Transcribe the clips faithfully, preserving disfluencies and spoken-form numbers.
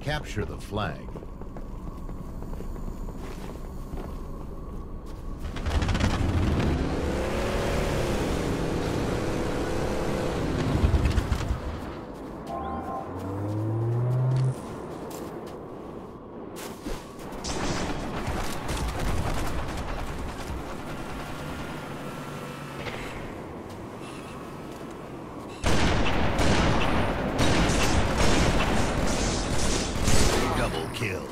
Capture the flag. Kill.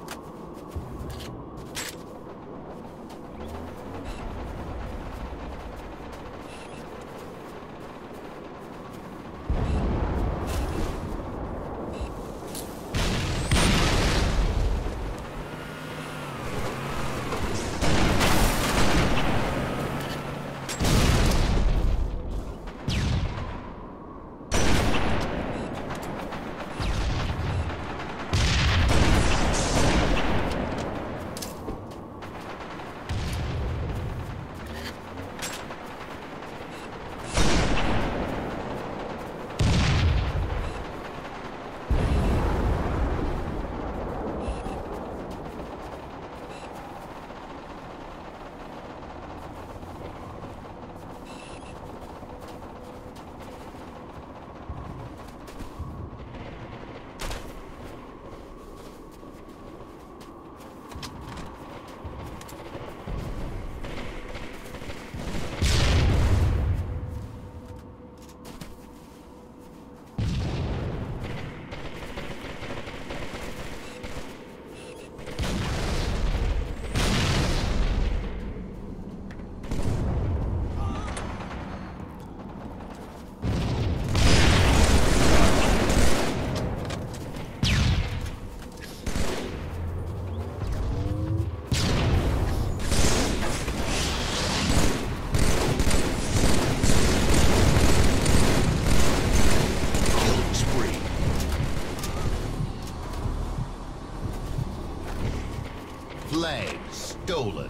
Flag stolen.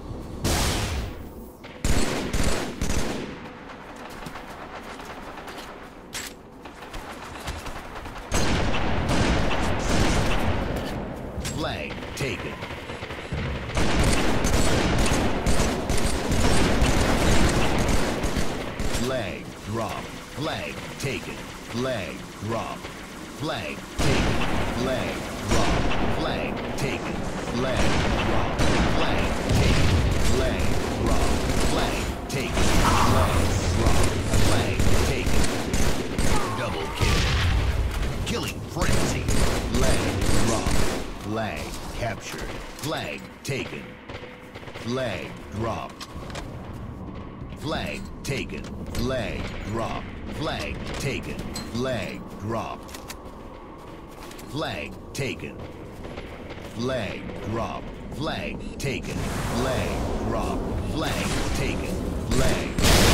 Flag taken. Flag dropped. Flag taken. Flag dropped. Flag taken. Flag dropped. Flag taken. Flag dropped. Flag taken. Flag dropped. Flag taken. Flag dropped. Flag taken. Double kill. Killing frenzy. Flag dropped. Flag captured. Flag taken. Flag dropped. Flag taken. Flag dropped. Flag taken. Flag dropped. Flag taken. Flag dropped. Flag taken. Flag dropped. Flag taken. Flag.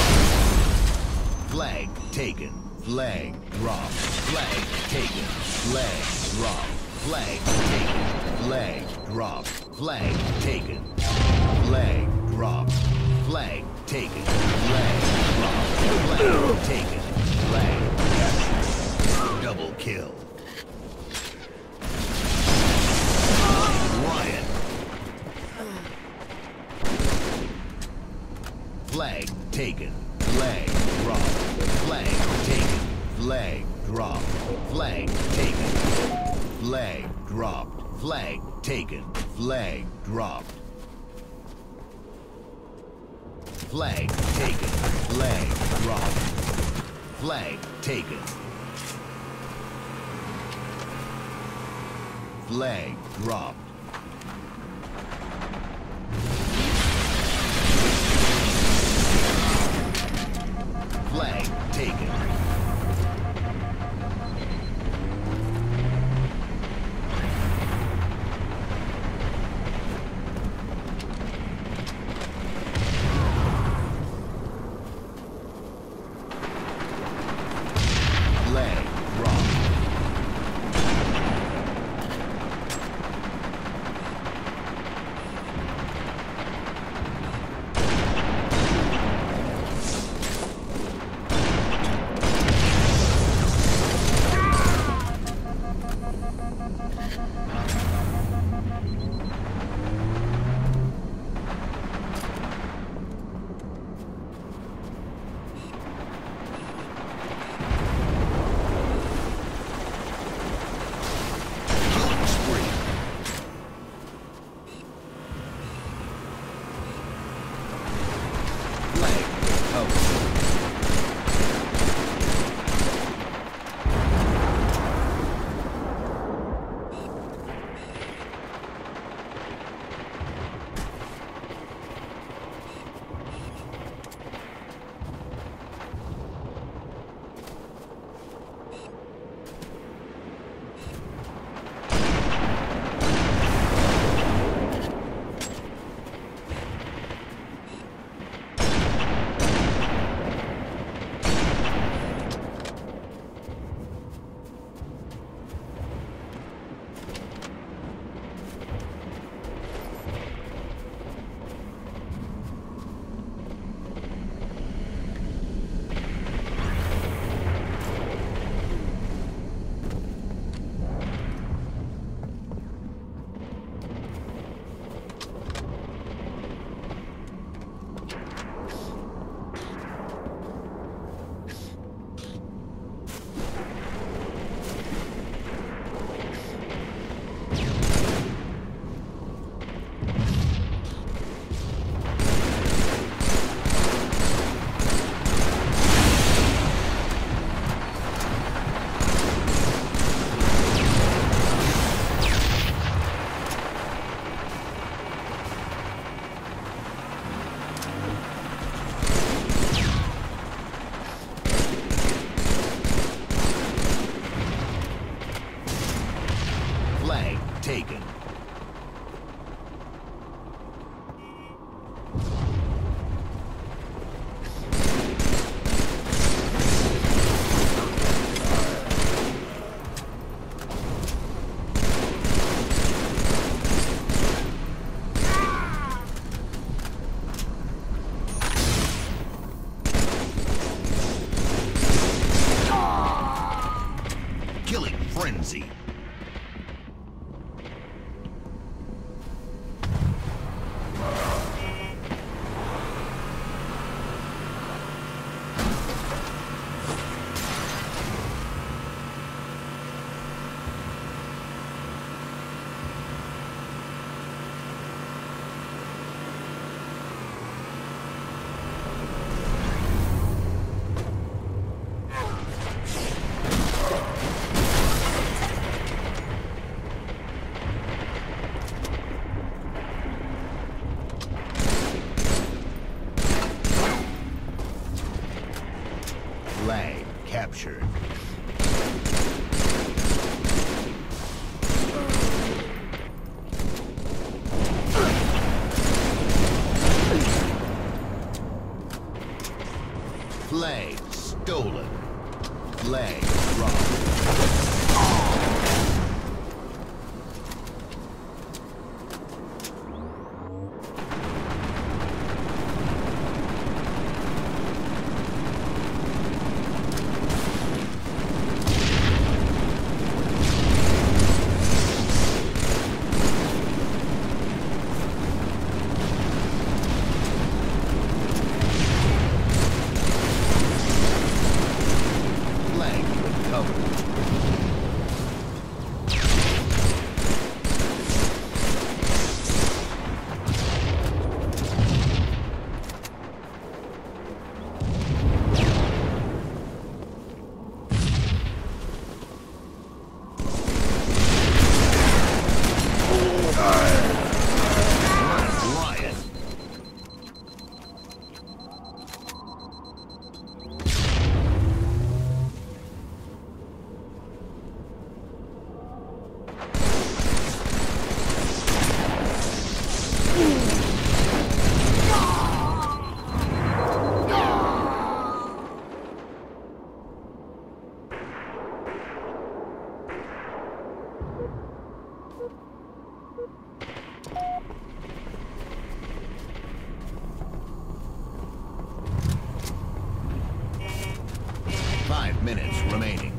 Flag taken. Flag dropped. Flag taken. Flag dropped. Flag taken. Flag dropped. Flag taken. Flag dropped. Flag taken. Flag dropped. Flag taken. Flag captured. Double kill. Riot. Flag taken. Flag dropped. Flag taken. Flag dropped. Flag taken. Flag dropped. Flag taken. Flag dropped. Flag taken. Flag dropped. Flag taken. Flag dropped. Flag taken. Flag dropped. Flag taken. Killing frenzy. Flag captured. Flag stolen. Flag dropped. Five minutes remaining.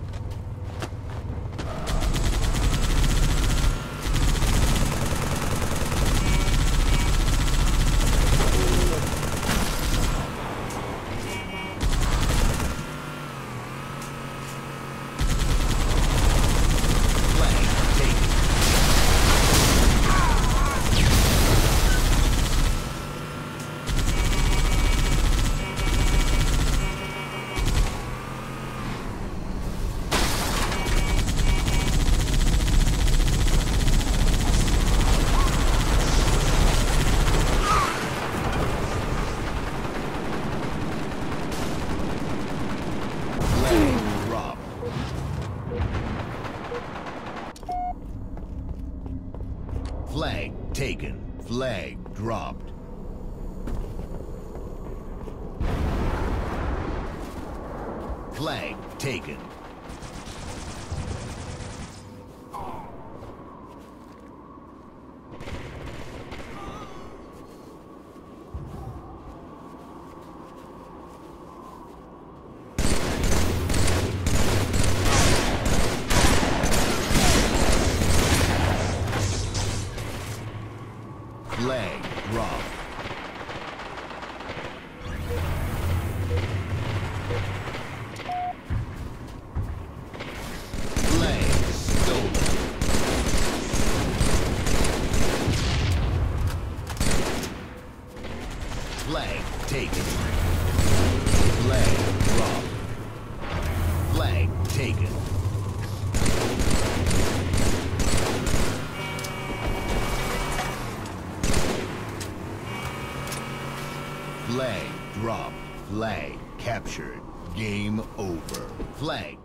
Flag taken. Flag dropped. Flag taken. Flag dropped. Flag stolen. Flag taken. Flag dropped. Flag taken. Flag dropped. Flag captured. Game over. Flag